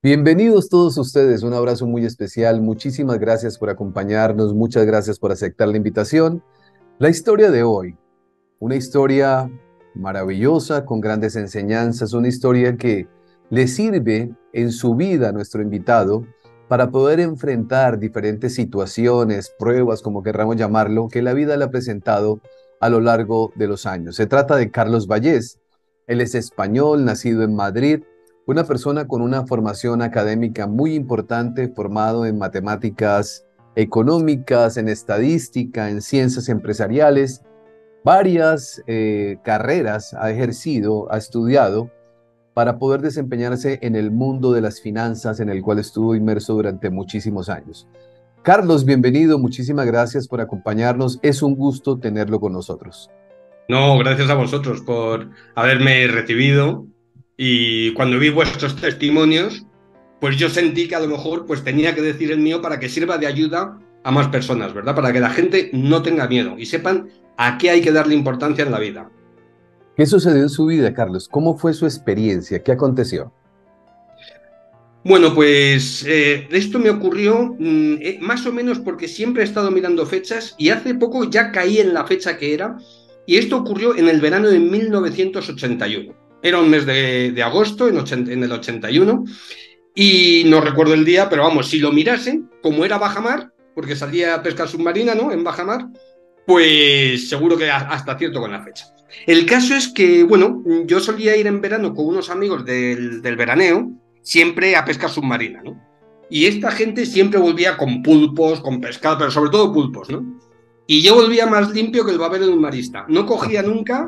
Bienvenidos todos ustedes, un abrazo muy especial, muchísimas gracias por acompañarnos, muchas gracias por aceptar la invitación. La historia de hoy, una historia maravillosa con grandes enseñanzas, una historia que le sirve en su vida a nuestro invitado para poder enfrentar diferentes situaciones, pruebas, como querramos llamarlo, que la vida le ha presentado a lo largo de los años. Se trata de Carlos Vallés. Él es español, nacido en Madrid, una persona con una formación académica muy importante, formado en matemáticas económicas, en estadística, en ciencias empresariales. Varias carreras ha ejercido, ha estudiado para poder desempeñarse en el mundo de las finanzas, en el cual estuvo inmerso durante muchísimos años. Carlos, bienvenido, muchísimas gracias por acompañarnos. Es un gusto tenerlo con nosotros. No, gracias a vosotros por haberme recibido y cuando vi vuestros testimonios, pues yo sentí que a lo mejor pues tenía que decir el mío para que sirva de ayuda a más personas, ¿verdad? Para que la gente no tenga miedo y sepan a qué hay que darle importancia en la vida. ¿Qué sucedió en su vida, Carlos? ¿Cómo fue su experiencia? ¿Qué aconteció? Bueno, pues esto me ocurrió más o menos porque siempre he estado mirando fechas y hace poco ya caí en la fecha que era y esto ocurrió en el verano de 1981. Era un mes de agosto en el 81 y no recuerdo el día, pero vamos, si lo mirasen, como era bajamar, porque salía a pesca submarina, ¿no? En bajamar, pues seguro que hasta cierto con la fecha. El caso es que, bueno, yo solía ir en verano con unos amigos del veraneo, siempre a pesca submarina, ¿no? Y esta gente siempre volvía con pulpos, con pescado, pero sobre todo pulpos, ¿no? Y yo volvía más limpio que el babero de un marista. No cogía nunca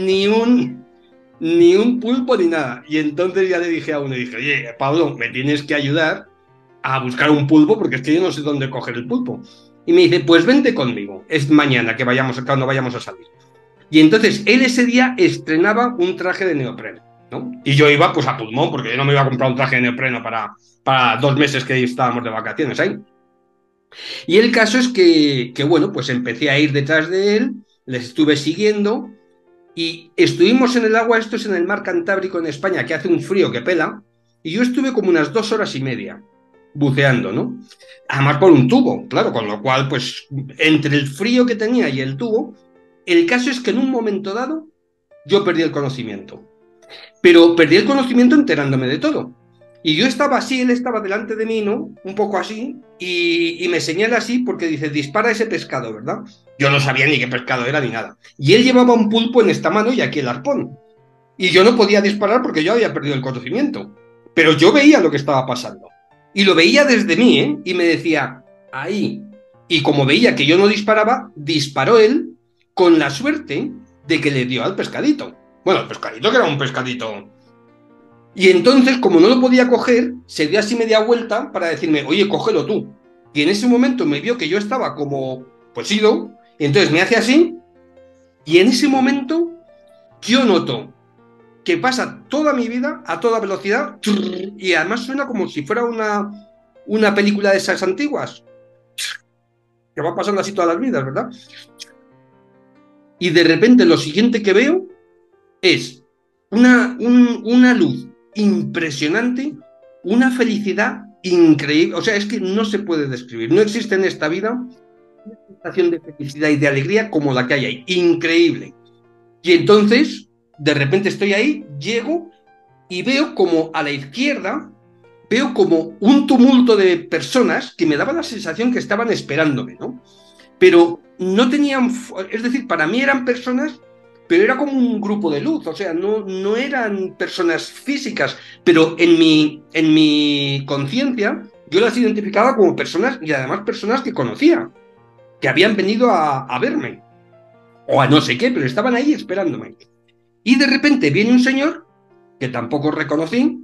ni un pulpo ni nada. Y entonces ya le dije a uno, dije, oye, Pablo, me tienes que ayudar a buscar un pulpo porque es que yo no sé dónde coger el pulpo. Y me dice, pues vente conmigo, es mañana que vayamos, cuando vayamos a salir. Y entonces él ese día estrenaba un traje de neopreno, ¿no? Y yo iba pues a pulmón porque yo no me iba a comprar un traje de neopreno para 2 meses que estábamos de vacaciones ahí. Y el caso es que, bueno, pues empecé a ir detrás de él, les estuve siguiendo y estuvimos en el agua, esto es en el mar Cantábrico en España, que hace un frío que pela, y yo estuve como unas 2 horas y media buceando, ¿no? Además por un tubo, claro, con lo cual, pues, entre el frío que tenía y el tubo, el caso es que en un momento dado yo perdí el conocimiento. Pero perdí el conocimiento enterándome de todo. Y yo estaba así, él estaba delante de mí, ¿no? Un poco así, y me señala así porque dice, dispara ese pescado, ¿verdad? Yo no sabía ni qué pescado era ni nada. Y él llevaba un pulpo en esta mano y aquí el arpón. Y yo no podía disparar porque yo había perdido el conocimiento. Pero yo veía lo que estaba pasando. Y lo veía desde mí, ¿eh? Y me decía, ahí. Y como veía que yo no disparaba, disparó él con la suerte de que le dio al pescadito. Bueno, el pescadito que era un pescadito. Y entonces, como no lo podía coger, se dio así media vuelta para decirme, oye, cógelo tú. Y en ese momento me vio que yo estaba como, pues ido, y entonces me hace así, y en ese momento yo noto que pasa toda mi vida a toda velocidad, y además suena como si fuera una película de esas antiguas, que va pasando así todas las vidas, ¿verdad? Y de repente lo siguiente que veo es una luz impresionante, una felicidad increíble. O sea, es que no se puede describir. No existe en esta vida una sensación de felicidad y de alegría como la que hay ahí. Increíble. Y entonces, de repente estoy ahí, llego y veo como a la izquierda, veo como un tumulto de personas que me daba la sensación que estaban esperándome, ¿no? Pero no tenían, es decir, para mí eran personas, pero era como un grupo de luz, o sea, no eran personas físicas, pero en mi conciencia yo las identificaba como personas y además personas que conocía, que habían venido a verme, o a no sé qué, pero estaban ahí esperándome. Y de repente viene un señor que tampoco reconocí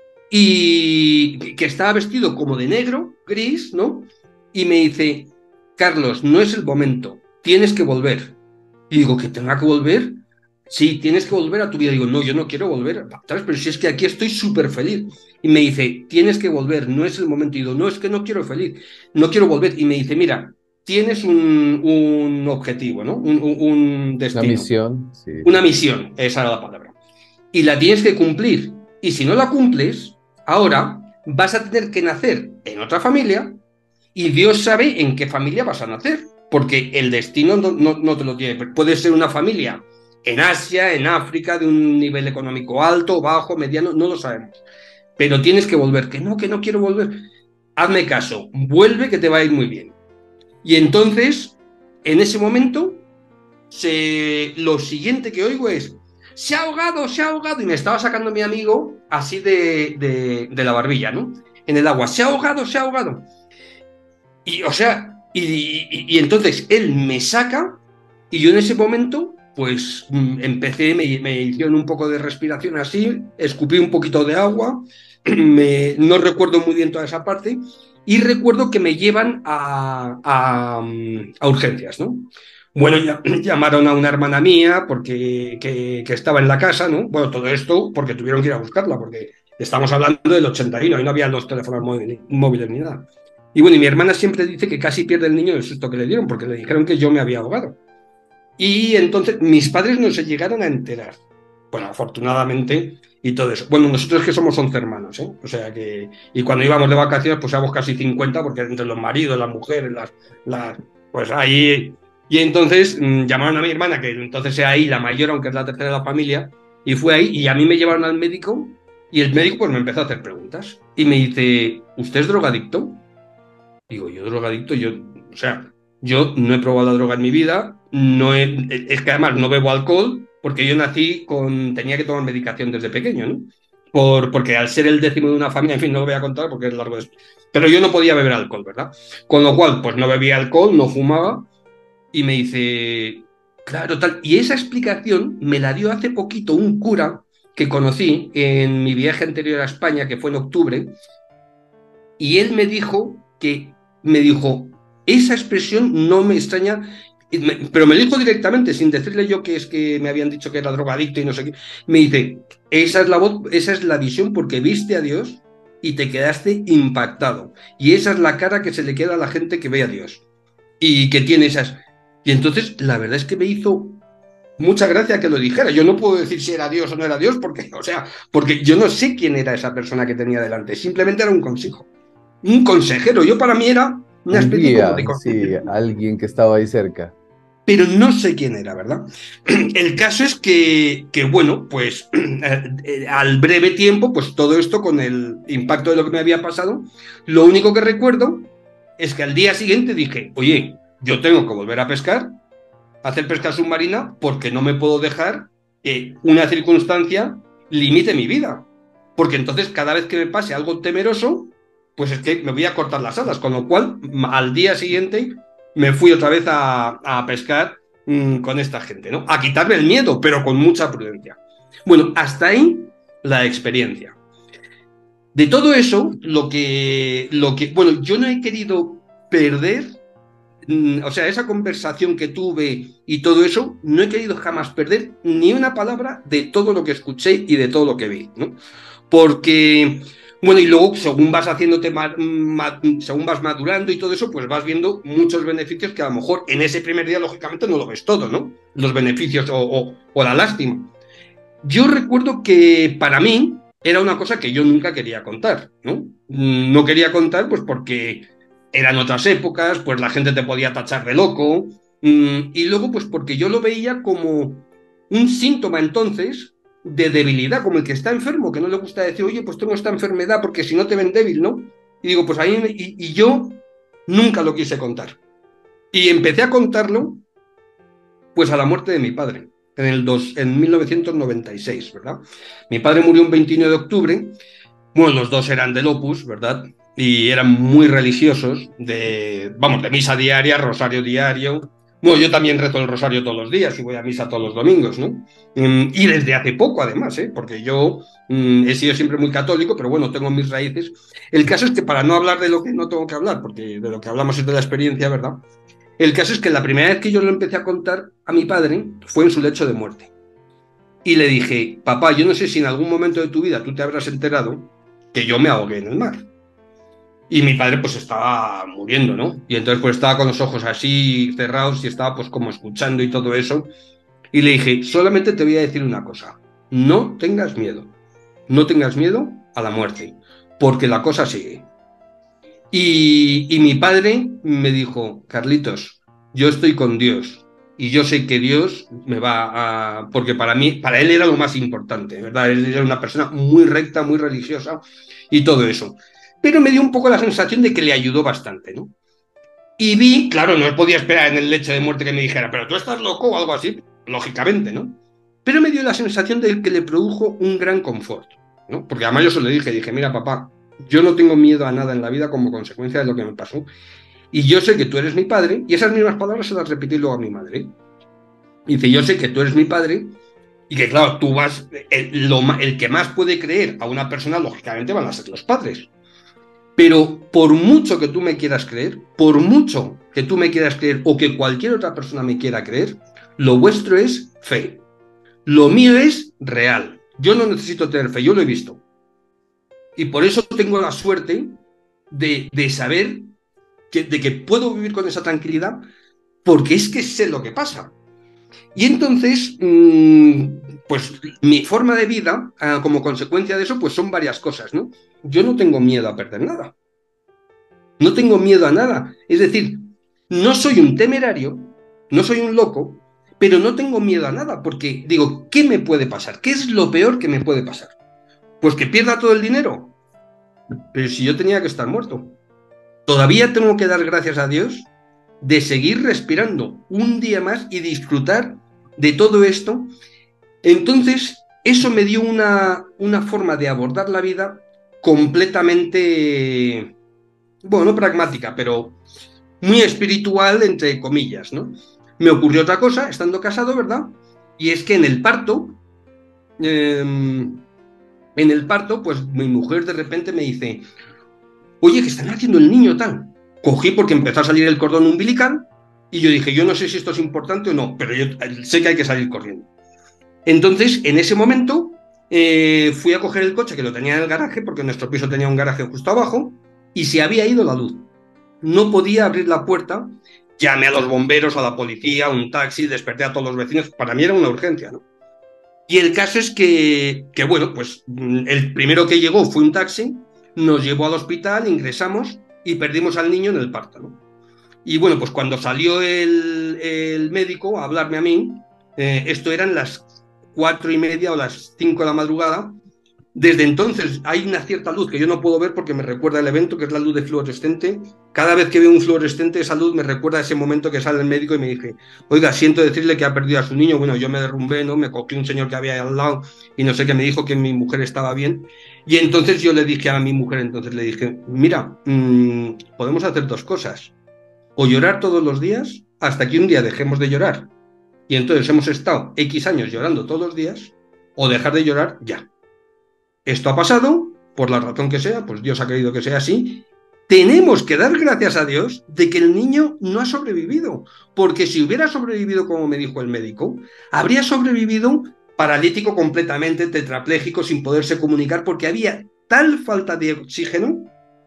y que estaba vestido como de negro, gris, ¿no? Y me dice, Carlos, no es el momento, tienes que volver. Y digo, ¿que tenga que volver? Sí, tienes que volver a tu vida. Digo, no, yo no quiero volver atrás, pero si es que aquí estoy súper feliz. Y me dice, tienes que volver, no es el momento. Y digo, no, es que no quiero feliz, no quiero volver. Y me dice, mira, tienes un objetivo, ¿no? Un La destino, misión, sí. una misión, esa era la palabra. Y la tienes que cumplir. Y si no la cumples, ahora vas a tener que nacer en otra familia y Dios sabe en qué familia vas a nacer, porque el destino no te lo tiene. Puede ser una familia en Asia, en África, de un nivel económico alto, bajo, mediano, no lo sabemos. Pero tienes que volver, que no quiero volver. Hazme caso, vuelve que te va a ir muy bien. Y entonces, en ese momento, lo siguiente que oigo es, se ha ahogado, y me estaba sacando mi amigo así de la barbilla, ¿no? En el agua, se ha ahogado, se ha ahogado. Y, o sea, y entonces él me saca y yo en ese momento, pues empecé, me hicieron un poco de respiración así, escupí un poquito de agua, no recuerdo muy bien toda esa parte, y recuerdo que me llevan a urgencias, ¿no? Bueno, llamaron a una hermana mía porque que estaba en la casa, ¿no? Bueno, todo esto porque tuvieron que ir a buscarla, porque estamos hablando del 81 y no había los teléfonos móviles ni nada. Y bueno, y mi hermana siempre dice que casi pierde el niño del susto que le dieron, porque le dijeron que yo me había ahogado. Y entonces mis padres no se llegaron a enterar. Bueno, afortunadamente y todo eso. Bueno, nosotros que somos 11 hermanos, ¿eh? O sea que... Y cuando íbamos de vacaciones, pues éramos casi 50, porque entre los maridos, las mujeres, pues ahí... Y entonces llamaron a mi hermana, que entonces era ahí la mayor, aunque es la tercera de la familia, y fue ahí, y a mí me llevaron al médico, y el médico pues me empezó a hacer preguntas. Y me dice, ¿usted es drogadicto? Digo, yo drogadicto, o sea, yo no he probado la droga en mi vida, es que además no bebo alcohol, porque yo tenía que tomar medicación desde pequeño, ¿no? Porque al ser el décimo de una familia, en fin, no lo voy a contar porque es largo de esto. Pero yo no podía beber alcohol, ¿verdad? Con lo cual, pues no bebía alcohol, no fumaba, y me dice, claro, tal. Y esa explicación me la dio hace poquito un cura que conocí en mi viaje anterior a España, que fue en octubre, y él me dijo, esa expresión no me extraña, pero me lo dijo directamente, sin decirle yo que es que me habían dicho que era drogadicto y no sé qué. Me dice, esa es la voz, esa es la visión porque viste a Dios y te quedaste impactado. Y esa es la cara que se le queda a la gente que ve a Dios y que tiene esas. Y entonces, la verdad es que me hizo mucha gracia que lo dijera. Yo no puedo decir si era Dios o no era Dios, porque yo no sé quién era esa persona que tenía delante. Simplemente era un consejo. Un consejero. Yo para mí era una Un especie como de guía, sí, consejero, alguien que estaba ahí cerca. pero no sé quién era, ¿verdad? El caso es que bueno, pues al breve tiempo, pues todo esto con el impacto de lo que me había pasado, lo único que recuerdo es que al día siguiente dije, oye, yo tengo que volver a pescar, hacer pesca submarina, porque no me puedo dejar que una circunstancia limite mi vida. Porque entonces cada vez que me pase algo temeroso, pues es que me voy a cortar las alas. Con lo cual, al día siguiente me fui otra vez a pescar con esta gente, ¿no? A quitarme el miedo, pero con mucha prudencia. Bueno, hasta ahí la experiencia. De todo eso, bueno, yo no he querido perder, o sea, esa conversación que tuve y todo eso, no he querido jamás perder ni una palabra de todo lo que escuché y de todo lo que vi, ¿no? Porque, bueno, y luego según vas haciéndote, según vas madurando y todo eso, pues vas viendo muchos beneficios que a lo mejor en ese primer día, lógicamente, no lo ves todo, ¿no? Los beneficios o la lástima. Yo recuerdo que para mí era una cosa que yo nunca quería contar, ¿no? No quería contar, pues porque eran otras épocas, pues la gente te podía tachar de loco, y luego, pues porque yo lo veía como un síntoma entonces de debilidad, como el que está enfermo, que no le gusta decir, oye, pues tengo esta enfermedad, porque si no te ven débil, ¿no? Y digo, pues ahí, y yo nunca lo quise contar. Y empecé a contarlo, pues a la muerte de mi padre, en 1996, ¿verdad? Mi padre murió un 21 de octubre, bueno, los dos eran del Opus, ¿verdad? Y eran muy religiosos, de misa diaria, rosario diario. Bueno, yo también rezo el rosario todos los días y voy a misa todos los domingos, ¿no? Y desde hace poco, además, ¿eh? Porque yo he sido siempre muy católico, pero bueno, tengo mis raíces. El caso es que para no hablar de lo que no tengo que hablar, porque de lo que hablamos es de la experiencia, ¿verdad? El caso es que la primera vez que yo lo empecé a contar a mi padre fue en su lecho de muerte. Y le dije, papá, yo no sé si en algún momento de tu vida tú te habrás enterado que yo me ahogué en el mar. Y mi padre pues estaba muriendo, ¿no? Y entonces pues estaba con los ojos así cerrados y estaba pues como escuchando y todo eso. Y le dije, solamente te voy a decir una cosa, no tengas miedo a la muerte, porque la cosa sigue. Y mi padre me dijo, Carlitos, yo estoy con Dios y yo sé que Dios me va a... Porque para mí, para él era lo más importante, ¿verdad? Él era una persona muy recta, muy religiosa y todo eso. Pero me dio un poco la sensación de que le ayudó bastante, ¿no? Y vi, claro, no podía esperar en el lecho de muerte que me dijera, pero tú estás loco o algo así, lógicamente, ¿no? Pero me dio la sensación de que le produjo un gran confort, ¿no? Porque además yo se lo dije, mira, papá, yo no tengo miedo a nada en la vida como consecuencia de lo que me pasó. Y yo sé que tú eres mi padre, y esas mismas palabras se las repetí luego a mi madre. Dice, yo sé que tú eres mi padre, y que claro, tú vas, el que más puede creer a una persona, lógicamente, van a ser los padres. Pero por mucho que tú me quieras creer, por mucho que tú me quieras creer o que cualquier otra persona me quiera creer, lo vuestro es fe. Lo mío es real. Yo no necesito tener fe, yo lo he visto. Y por eso tengo la suerte de saber de que puedo vivir con esa tranquilidad, porque es que sé lo que pasa. Y entonces, pues mi forma de vida, como consecuencia de eso, pues son varias cosas, ¿no? Yo no tengo miedo a perder nada. No tengo miedo a nada. Es decir, no soy un temerario, no soy un loco, pero no tengo miedo a nada, porque digo, ¿qué me puede pasar? ¿Qué es lo peor que me puede pasar? Pues que pierda todo el dinero. Pero si yo tenía que estar muerto. Todavía tengo que dar gracias a Dios de seguir respirando un día más y disfrutar de todo esto. Entonces, eso me dio una forma de abordar la vida completamente, bueno, no pragmática, pero muy espiritual, entre comillas, ¿no? Me ocurrió otra cosa, estando casado, ¿verdad? Y es que pues mi mujer de repente me dice, oye, que están haciendo el niño tal. Cogí porque empezó a salir el cordón umbilical y yo dije, yo no sé si esto es importante o no, pero yo sé que hay que salir corriendo. Entonces, en ese momento, fui a coger el coche que lo tenía en el garaje, porque nuestro piso tenía un garaje justo abajo, y se había ido la luz. No podía abrir la puerta, llamé a los bomberos, a la policía, a un taxi, desperté a todos los vecinos, para mí era una urgencia, ¿no? Y el caso es que bueno, pues el primero que llegó fue un taxi, nos llevó al hospital, ingresamos y perdimos al niño en el parto, ¿no? Y bueno, pues cuando salió el médico a hablarme a mí, esto eran las 4:30 o las 5 de la madrugada. Desde entonces hay una cierta luz que yo no puedo ver porque me recuerda el evento, que es la luz de fluorescente. Cada vez que veo un fluorescente, esa luz me recuerda a ese momento que sale el médico y me dije, oiga, siento decirle que ha perdido a su niño. Bueno, yo me derrumbé, ¿no? Me cogí un señor que había ahí al lado y no sé qué, me dijo que mi mujer estaba bien. Y entonces yo le dije a mi mujer, entonces le dije, mira, podemos hacer dos cosas. O llorar todos los días hasta que un día dejemos de llorar. Y entonces hemos estado X años llorando todos los días, o dejar de llorar ya. Esto ha pasado, por la razón que sea, pues Dios ha querido que sea así. Tenemos que dar gracias a Dios de que el niño no ha sobrevivido, porque si hubiera sobrevivido, como me dijo el médico, habría sobrevivido paralítico completamente, tetrapléjico, sin poderse comunicar, porque había tal falta de oxígeno.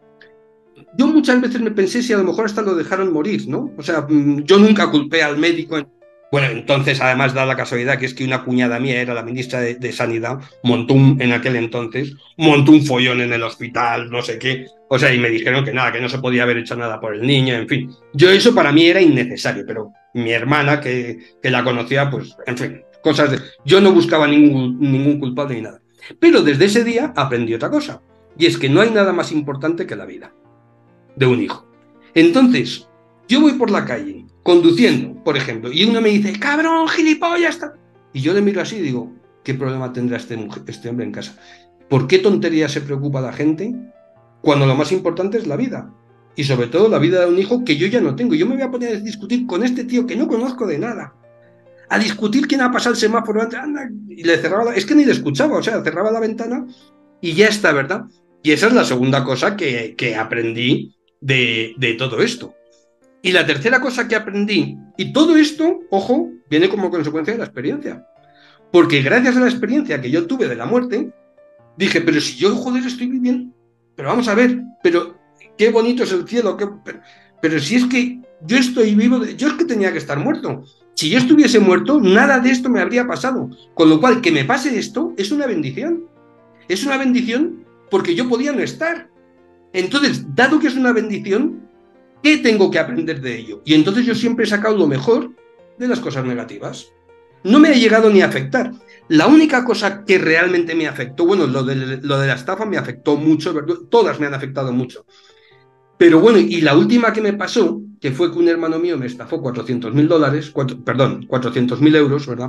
Yo muchas veces me pensé si a lo mejor hasta lo dejaron morir, ¿no? O sea, yo nunca culpé al médico. Bueno, entonces, además, da la casualidad que es que una cuñada mía era la ministra de Sanidad, en aquel entonces, montó un follón en el hospital, no sé qué. O sea, y me dijeron que nada, que no se podía haber hecho nada por el niño, en fin. Yo eso para mí era innecesario, pero mi hermana, que la conocía, pues, en fin, cosas de... Yo no buscaba ningún culpable ni nada. Pero desde ese día aprendí otra cosa, y es que no hay nada más importante que la vida de un hijo. Entonces, yo voy por la calle, conduciendo, por ejemplo, y uno me dice, cabrón, gilipollas, y yo le miro así y digo, ¿qué problema tendrá este hombre en casa? ¿Por qué tontería se preocupa la gente cuando lo más importante es la vida? Y sobre todo la vida de un hijo que yo ya no tengo. Yo me voy a poner a discutir con este tío que no conozco de nada. A discutir quién ha pasado el semáforo antes, anda, y le cerraba, es que ni le escuchaba, o sea, cerraba la ventana y ya está, ¿verdad? Y esa es la segunda cosa que aprendí de todo esto. Y la tercera cosa que aprendí, y todo esto, ojo, viene como consecuencia de la experiencia. Porque gracias a la experiencia que yo tuve de la muerte, dije, pero si yo, joder, estoy viviendo, pero vamos a ver, pero qué bonito es el cielo, pero si es que yo estoy vivo, yo es que tenía que estar muerto. Si yo estuviese muerto, nada de esto me habría pasado. Con lo cual, que me pase esto es una bendición. Es una bendición porque yo podía no estar. Entonces, dado que es una bendición, ¿qué tengo que aprender de ello? Y entonces yo siempre he sacado lo mejor de las cosas negativas. No me ha llegado ni a afectar. La única cosa que realmente me afectó, bueno, lo de la estafa me afectó mucho, todas me han afectado mucho. Pero bueno, y la última que me pasó, que fue que un hermano mío me estafó $400.000, perdón, 400.000 euros, ¿verdad?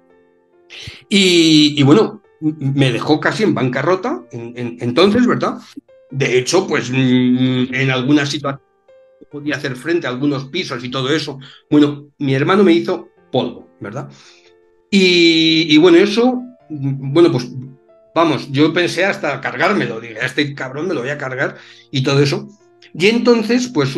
Y bueno, me dejó casi en bancarrota entonces, ¿verdad? De hecho, pues en algunas situaciones podía hacer frente a algunos pisos y todo eso. Bueno, mi hermano me hizo polvo, ¿verdad? Y bueno, eso, bueno, pues vamos, yo pensé hasta cargármelo, dije, a este cabrón me lo voy a cargar y todo eso. Y entonces, pues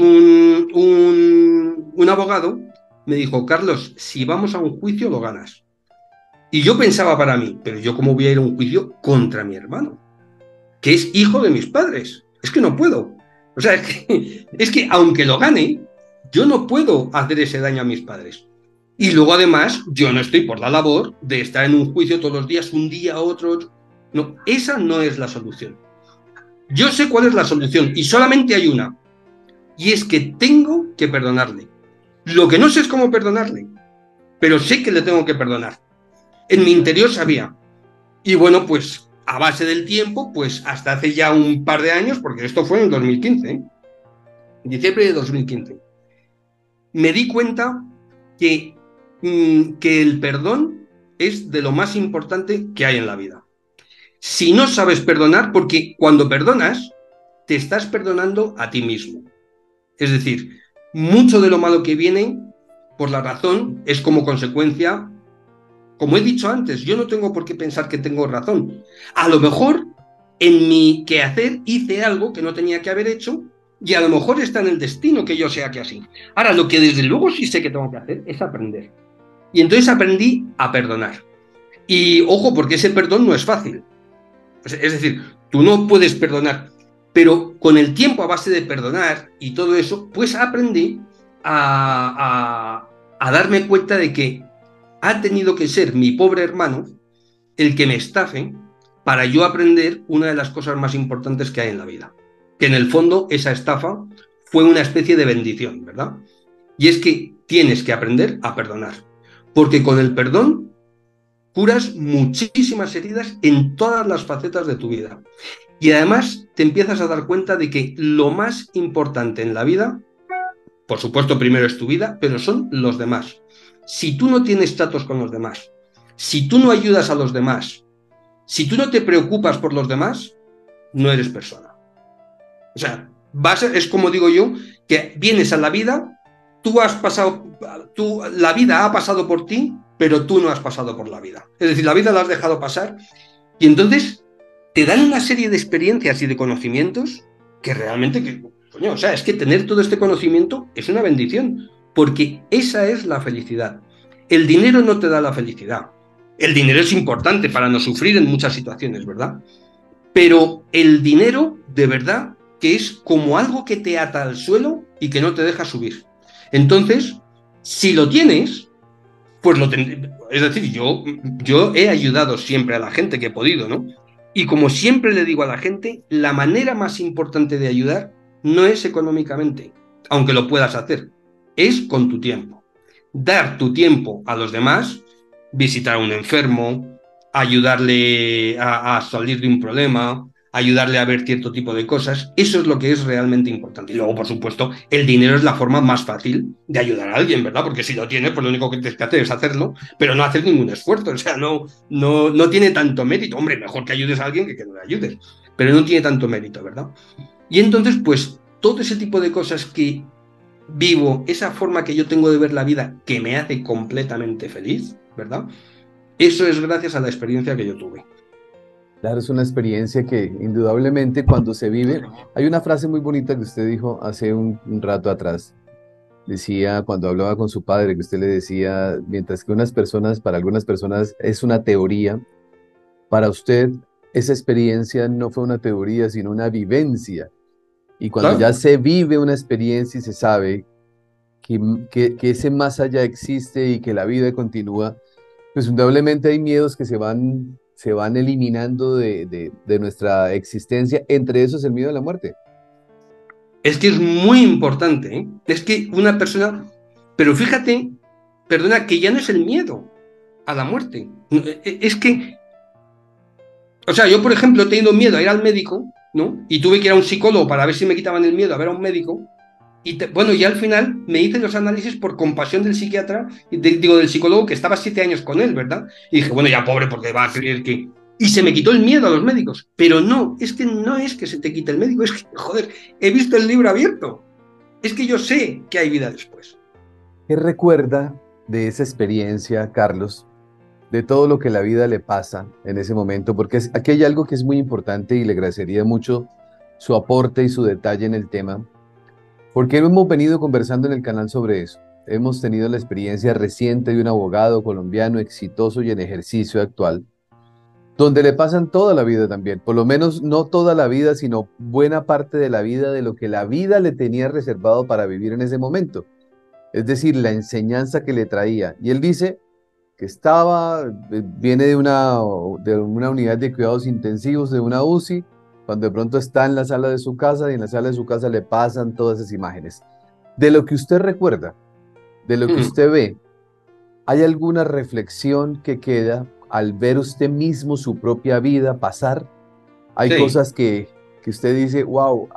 un abogado me dijo, Carlos, si vamos a un juicio lo ganas. Y yo pensaba para mí, pero yo cómo voy a ir a un juicio contra mi hermano, que es hijo de mis padres. Es que no puedo. O sea, es que aunque lo gane, yo no puedo hacer ese daño a mis padres. Y luego además, yo no estoy por la labor de estar en un juicio todos los días, un día, otro. No, esa no es la solución. Yo sé cuál es la solución y solamente hay una. Y es que tengo que perdonarle. Lo que no sé es cómo perdonarle, pero sé que le tengo que perdonar. En mi interior sabía. Y bueno, pues a base del tiempo, pues hasta hace ya un par de años, porque esto fue en 2015, en diciembre de 2015, me di cuenta que el perdón es de lo más importante que hay en la vida. Si no sabes perdonar, porque cuando perdonas, te estás perdonando a ti mismo. Es decir, mucho de lo malo que viene por la razón es como consecuencia, como he dicho antes, yo no tengo por qué pensar que tengo razón. A lo mejor en mi quehacer hice algo que no tenía que haber hecho y a lo mejor está en el destino que yo sea que así. Ahora, lo que desde luego sí sé que tengo que hacer es aprender. Y entonces aprendí a perdonar. Y ojo, porque ese perdón no es fácil. Es decir, tú no puedes perdonar, pero con el tiempo a base de perdonar y todo eso, pues aprendí a darme cuenta de que ha tenido que ser mi pobre hermano el que me estafe para yo aprender una de las cosas más importantes que hay en la vida. Que en el fondo esa estafa fue una especie de bendición, ¿verdad? Y es que tienes que aprender a perdonar, porque con el perdón curas muchísimas heridas en todas las facetas de tu vida. Y además te empiezas a dar cuenta de que lo más importante en la vida, por supuesto primero es tu vida, pero son los demás. Si tú no tienes tratos con los demás, si tú no ayudas a los demás, si tú no te preocupas por los demás, no eres persona. O sea, es como digo yo, que vienes a la vida, la vida ha pasado por ti, pero tú no has pasado por la vida. Es decir, la vida la has dejado pasar y entonces te dan una serie de experiencias y de conocimientos que realmente, coño, o sea, es que tener todo este conocimiento es una bendición, porque esa es la felicidad. El dinero no te da la felicidad. El dinero es importante para no sufrir en muchas situaciones, ¿verdad? Pero el dinero, de verdad, que es como algo que te ata al suelo y que no te deja subir. Entonces, si lo tienes, pues lo tendré. Es decir, yo he ayudado siempre a la gente que he podido, ¿no? Y como siempre le digo a la gente, la manera más importante de ayudar no es económicamente, aunque lo puedas hacer, es con tu tiempo. Dar tu tiempo a los demás, visitar a un enfermo, ayudarle a salir de un problema, ayudarle a ver cierto tipo de cosas, eso es lo que es realmente importante. Y luego, por supuesto, el dinero es la forma más fácil de ayudar a alguien, ¿verdad? Porque si lo tienes, pues lo único que tienes que hacer es hacerlo, pero no hacer ningún esfuerzo, o sea, no tiene tanto mérito. Hombre, mejor que ayudes a alguien que no le ayudes, pero no tiene tanto mérito, ¿verdad? Y entonces, pues, todo ese tipo de cosas que vivo, esa forma que yo tengo de ver la vida que me hace completamente feliz, ¿verdad? Eso es gracias a la experiencia que yo tuve. Claro, es una experiencia que indudablemente cuando se vive, hay una frase muy bonita que usted dijo hace un rato atrás. Decía cuando hablaba con su padre que usted le decía, mientras que para algunas personas es una teoría, para usted esa experiencia no fue una teoría, sino una vivencia. Y cuando ya Claro, se vive una experiencia y se sabe que ese más allá existe y que la vida continúa, pues indudablemente hay miedos que se van se van eliminando de nuestra existencia, entre esos el miedo a la muerte. Es que es muy importante, ¿eh? Es que una persona, pero fíjate, perdona, que ya no es el miedo a la muerte. Es que, o sea, yo por ejemplo he tenido miedo a ir al médico, ¿no? Y tuve que ir a un psicólogo para ver si me quitaban el miedo a ver a un médico. Bueno, y al final me hice los análisis por compasión del psiquiatra, digo, del psicólogo que estaba 7 años con él, ¿verdad? Y dije, bueno, ya pobre, porque va a creer que... Y se me quitó el miedo a los médicos. Pero no, es que no es que se te quite el médico, es que, joder, he visto el libro abierto. Es que yo sé que hay vida después. ¿Qué recuerda de esa experiencia, Carlos, de todo lo que la vida le pasa en ese momento? Porque aquí hay algo que es muy importante y le agradecería mucho su aporte y su detalle en el tema, porque hemos venido conversando en el canal sobre eso. Hemos tenido la experiencia reciente de un abogado colombiano exitoso y en ejercicio actual, donde le pasan toda la vida también, por lo menos no toda la vida, sino buena parte de la vida de lo que la vida le tenía reservado para vivir en ese momento. Es decir, la enseñanza que le traía. Y él dice que viene de una unidad de cuidados intensivos, de una UCI, cuando de pronto está en la sala de su casa y en la sala de su casa le pasan todas esas imágenes. De lo que usted recuerda, de lo que Mm, usted ve, ¿hay alguna reflexión que queda al ver usted mismo su propia vida pasar? Hay sí. cosas que usted dice, wow,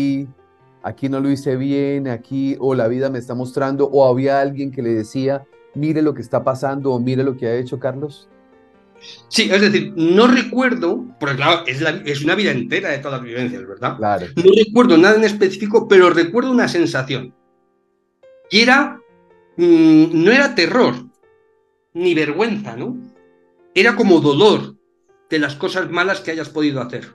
aquí no lo hice bien, aquí, o la vida me está mostrando, o había alguien que le decía, mire lo que está pasando, o mire lo que ha hecho Carlos. Sí, es decir, no recuerdo, porque claro, es una vida entera de todas las vivencias, ¿verdad? Claro. No recuerdo nada en específico, pero recuerdo una sensación. Y era, no era terror, ni vergüenza, ¿no? Era como dolor de las cosas malas que hayas podido hacer.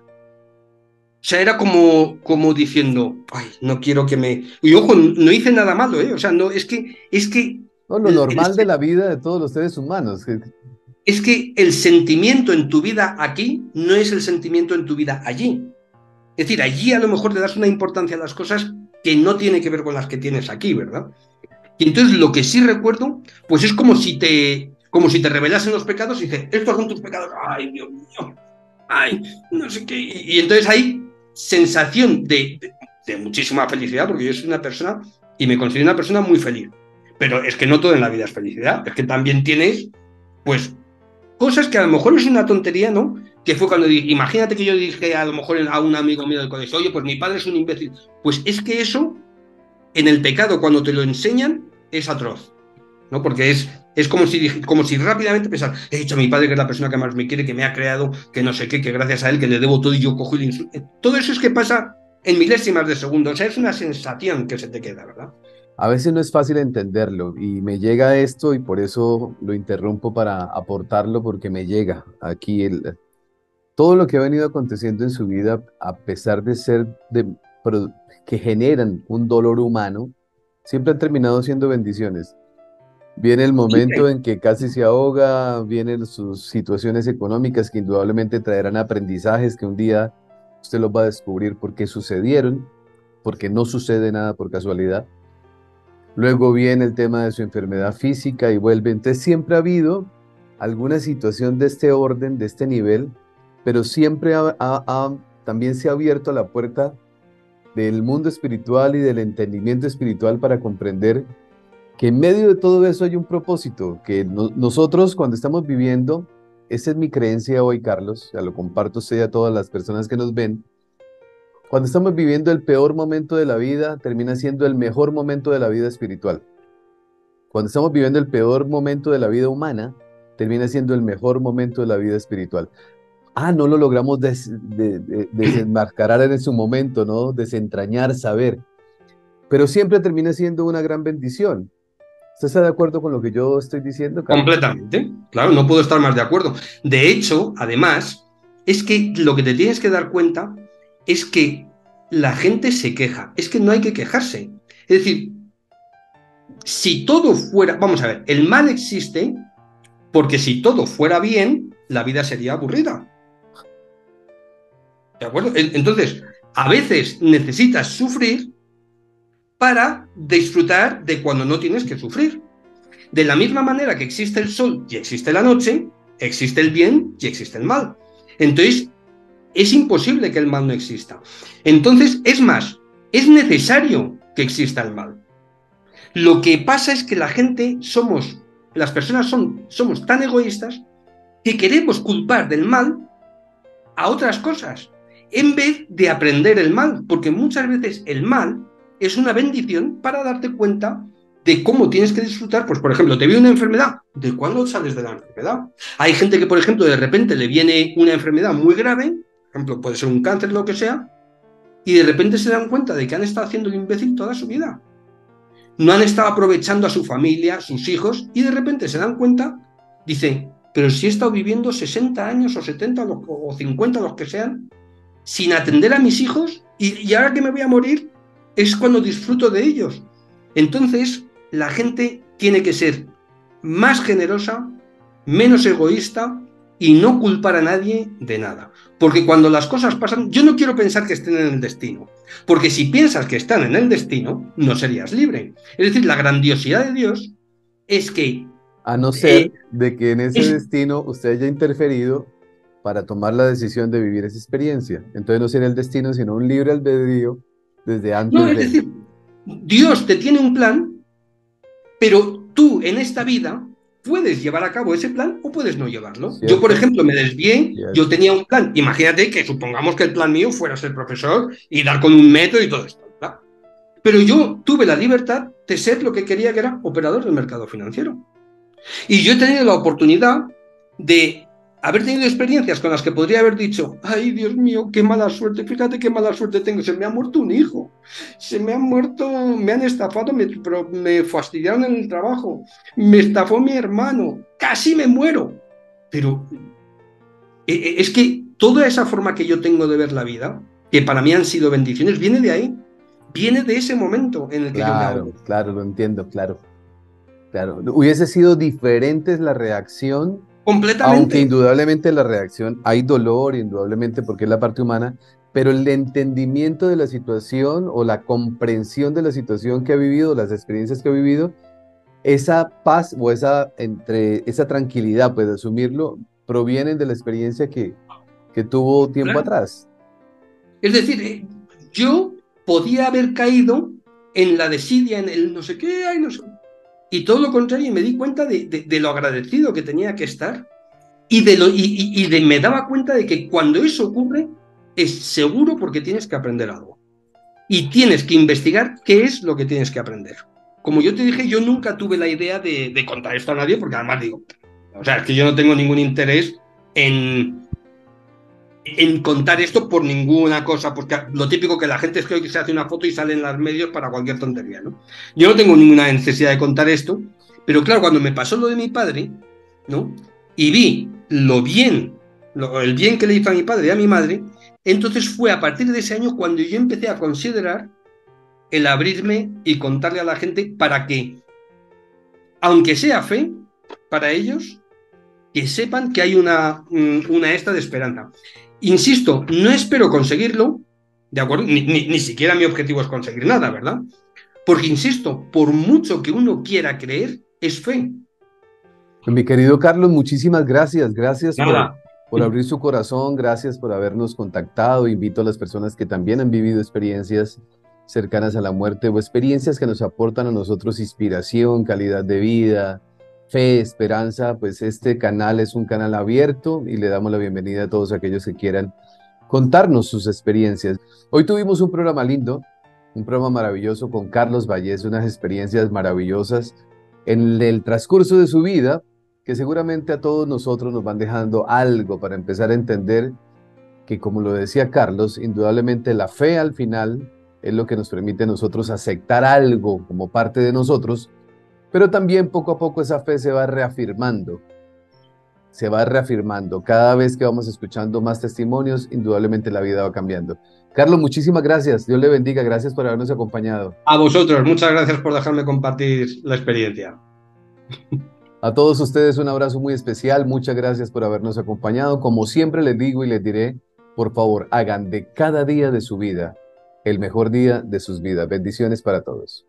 O sea, era como diciendo, ay, no quiero que me... Y ojo, no hice nada malo, ¿eh? O sea, no, es que, No, lo el, normal de la vida de todos los seres humanos. es que el sentimiento en tu vida aquí no es el sentimiento en tu vida allí. Es decir, allí a lo mejor le das una importancia a las cosas que no tiene que ver con las que tienes aquí, ¿verdad? Y entonces lo que sí recuerdo, pues es como si te revelasen los pecados y dices, estos son tus pecados, ay, Dios mío, ay, no sé qué. Y entonces hay sensación de muchísima felicidad, porque yo soy una persona y me considero una persona muy feliz. Pero es que no todo en la vida es felicidad, es que también tienes, pues, cosas que a lo mejor es una tontería, ¿no? Que fue cuando imagínate que yo dije a lo mejor a un amigo mío del colegio, oye, pues mi padre es un imbécil. Pues es que eso, en el pecado, cuando te lo enseñan, es atroz, ¿no? Porque es como si rápidamente pensar, he dicho a mi padre que es la persona que más me quiere, que me ha creado, que no sé qué, que gracias a él, que le debo todo y yo cojo y le insulto. Todo eso es que pasa en milésimas de segundo. O sea, es una sensación que se te queda, ¿verdad? A veces no es fácil entenderlo y me llega esto y por eso lo interrumpo para aportarlo porque me llega aquí todo lo que ha venido aconteciendo en su vida, a pesar de ser que generan un dolor humano, siempre han terminado siendo bendiciones. Viene el momento en que casi se ahoga, vienen sus situaciones económicas que indudablemente traerán aprendizajes que un día usted los va a descubrir por qué sucedieron, porque no sucede nada por casualidad. Luego viene el tema de su enfermedad física y vuelve. Entonces siempre ha habido alguna situación de este orden, de este nivel, pero siempre también se ha abierto la puerta del mundo espiritual y del entendimiento espiritual para comprender que en medio de todo eso hay un propósito, que nosotros cuando estamos viviendo, esa es mi creencia hoy, Carlos, ya lo comparto a usted y a todas las personas que nos ven, cuando estamos viviendo el peor momento de la vida, termina siendo el mejor momento de la vida espiritual. Cuando estamos viviendo el peor momento de la vida humana, termina siendo el mejor momento de la vida espiritual. No lo logramos desenmascarar en su momento, ¿no? Desentrañar, saber, pero siempre termina siendo una gran bendición. ¿Usted está de acuerdo con lo que yo estoy diciendo, Carlos? Completamente. Claro, no puedo estar más de acuerdo. De hecho, además, es que lo que te tienes que dar cuenta es que la gente se queja. Es que no hay que quejarse. Es decir, si todo fuera, vamos a ver, el mal existe porque si todo fuera bien, la vida sería aburrida. ¿De acuerdo? Entonces, a veces necesitas sufrir para disfrutar de cuando no tienes que sufrir. De la misma manera que existe el sol y existe la noche, existe el bien y existe el mal. Entonces, es imposible que el mal no exista. Entonces, es más, es necesario que exista el mal. Lo que pasa es que las personas somos tan egoístas que queremos culpar del mal a otras cosas, en vez de aprender el mal, porque muchas veces el mal es una bendición para darte cuenta de cómo tienes que disfrutar. Pues, por ejemplo, te viene una enfermedad, ¿de cuándo sales de la enfermedad? Hay gente que, por ejemplo, de repente le viene una enfermedad muy grave, por ejemplo, puede ser un cáncer, lo que sea, y de repente se dan cuenta de que han estado haciendo el imbécil toda su vida. No han estado aprovechando a su familia, sus hijos, y de repente se dan cuenta, dicen, pero si he estado viviendo 60 años o 70 o 50, los que sean, sin atender a mis hijos, y ahora que me voy a morir es cuando disfruto de ellos. Entonces, la gente tiene que ser más generosa, menos egoísta y no culpar a nadie de nada. Porque cuando las cosas pasan, yo no quiero pensar que estén en el destino, porque si piensas que están en el destino, no serías libre. Es decir, la grandiosidad de Dios es que A no ser eh, de que en ese es, destino usted haya interferido para tomar la decisión de vivir esa experiencia. Entonces no sería el destino, sino un libre albedrío desde no, antes es de. decir, Dios te tiene un plan, pero tú en esta vida puedes llevar a cabo ese plan o puedes no llevarlo. Yo, por ¿Cierto? ejemplo, me desvié, yo Cierto. tenía un plan. Imagínate que supongamos que el plan mío fuera ser profesor y dar con un método y todo esto, ¿verdad? Pero yo tuve la libertad de ser lo que quería, que era operador del mercado financiero. Y yo he tenido la oportunidad de haber tenido experiencias con las que podría haber dicho, ay, Dios mío, qué mala suerte, fíjate qué mala suerte tengo, se me ha muerto un hijo, se me ha muerto, me han estafado, pero me fastidiaron en el trabajo, me estafó mi hermano, casi me muero. Pero es que toda esa forma que yo tengo de ver la vida, que para mí han sido bendiciones, viene de ahí, viene de ese momento en el que yo me hago. Claro, claro, lo entiendo, claro, claro. Hubiese sido diferente la reacción, aunque Completamente. indudablemente la reacción, hay dolor, indudablemente, porque es la parte humana, pero el entendimiento de la situación o la comprensión de la situación que ha vivido, las experiencias que ha vivido, esa paz o esa tranquilidad, pues de asumirlo, provienen de la experiencia que tuvo tiempo Claro. atrás. Es decir, yo podía haber caído en la desidia, en el no sé qué, ay, no sé. Y todo lo contrario, y me di cuenta de lo agradecido que tenía que estar y me daba cuenta de que cuando eso ocurre es seguro porque tienes que aprender algo. Y tienes que investigar qué es lo que tienes que aprender. Como yo te dije, yo nunca tuve la idea de contar esto a nadie porque además digo, o sea, es que yo no tengo ningún interés en contar esto por ninguna cosa, porque lo típico que la gente es que hoy se hace una foto y sale en los medios para cualquier tontería, ¿no? Yo no tengo ninguna necesidad de contar esto, pero claro, cuando me pasó lo de mi padre, ¿no? Y vi el bien que le hizo a mi padre y a mi madre, entonces fue a partir de ese año cuando yo empecé a considerar el abrirme y contarle a la gente para que, aunque sea fe, para ellos, que sepan que hay una esta de esperanza. Insisto, no espero conseguirlo, ¿de acuerdo? Ni siquiera mi objetivo es conseguir nada, ¿verdad? Porque, insisto, por mucho que uno quiera creer, es fe. Mi querido Carlos, muchísimas gracias. Gracias Nada. por abrir su corazón, gracias por habernos contactado. Invito a las personas que también han vivido experiencias cercanas a la muerte o experiencias que nos aportan a nosotros inspiración, calidad de vida, fe, esperanza, pues este canal es un canal abierto y le damos la bienvenida a todos aquellos que quieran contarnos sus experiencias. Hoy tuvimos un programa lindo, un programa maravilloso con Carlos Vallés, unas experiencias maravillosas en el transcurso de su vida, que seguramente a todos nosotros nos van dejando algo para empezar a entender que, como lo decía Carlos, indudablemente la fe al final es lo que nos permite a nosotros aceptar algo como parte de nosotros, pero también poco a poco esa fe se va reafirmando, se va reafirmando. Cada vez que vamos escuchando más testimonios, indudablemente la vida va cambiando. Carlos, muchísimas gracias. Dios le bendiga. Gracias por habernos acompañado. A vosotros, muchas gracias por dejarme compartir la experiencia. A todos ustedes un abrazo muy especial. Muchas gracias por habernos acompañado. Como siempre les digo y les diré, por favor, hagan de cada día de su vida el mejor día de sus vidas. Bendiciones para todos.